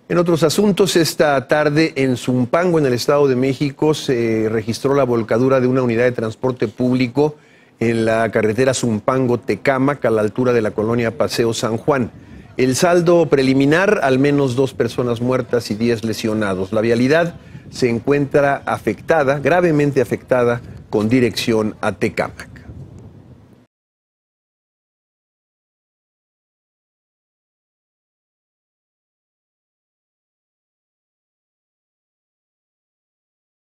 En otros asuntos, esta tarde en Zumpango, en el Estado de México, se registró la volcadura de una unidad de transporte público en la carretera Zumpango-Tecamac, a la altura de la colonia Paseo San Juan. El saldo preliminar, al menos 2 personas muertas y 10 lesionados. La vialidad se encuentra afectada, gravemente afectada, con dirección a Tecamac.